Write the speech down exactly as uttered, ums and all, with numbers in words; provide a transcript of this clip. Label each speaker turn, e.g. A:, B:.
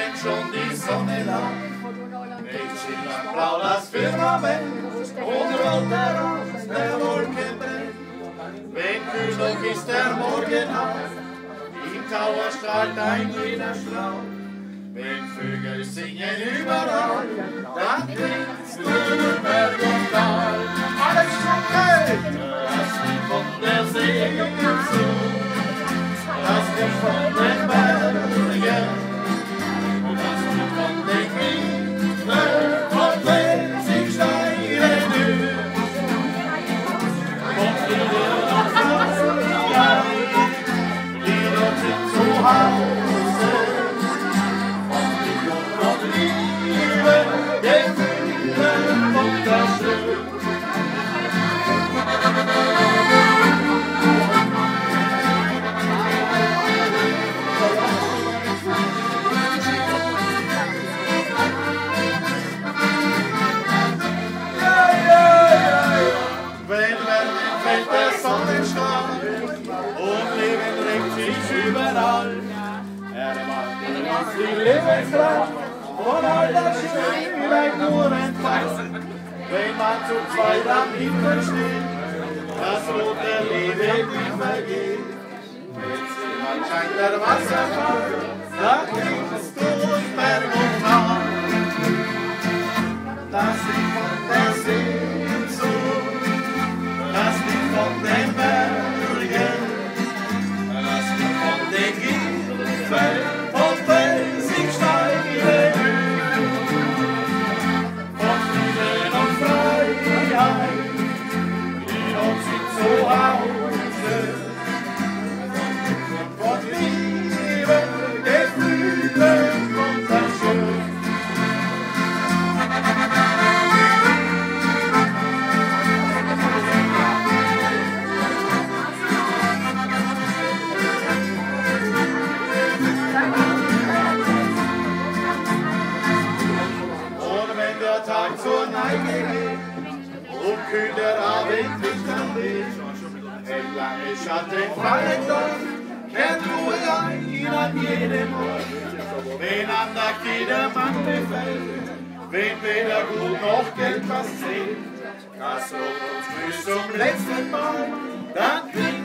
A: denn schon die Sonne lang. Nicht schillernd-blau das Firmament und rot der Rand der Wolken brennt. Wenn kühl noch ist der Morgenabend, im Tower strahlt ein jeder Strahl. Wenn Vögel singen überall, dann klingt's nur Berg und Tal. Alles schockiert, das Lied von der Sehnsucht, das Lied von den Bergen und das Lied von den Kindern, von denen sie steigen über. Von ihnen und Frauen, die dort sind zu Hause. Überall erwarten uns die Lebenskraft von all der Schönheit nur entfallen. Wenn man zu zweit am Himmel steht, das Rot der Liebe nicht vergeht. Wenn jemand scheint der Wasserfall, dann klingst du durch Berg und Tal. Das Lied von der Sehnsucht, das Lied von den Bergen, den Gipfel von Felsig steigen von Frieden und Freiheit, die uns sind zu Hause, von Liebe, Gefühlen und das Schön. Zur Neige geht und kühl der Abend nicht am Weg. Entlang ist Schatten fallen dort, kehrt Ruhe ein an jedem Ort. Wen an der jeder Mann befällt, wen weder gut noch Geld was zählt, das ruft uns bis zum letzten Mal, dann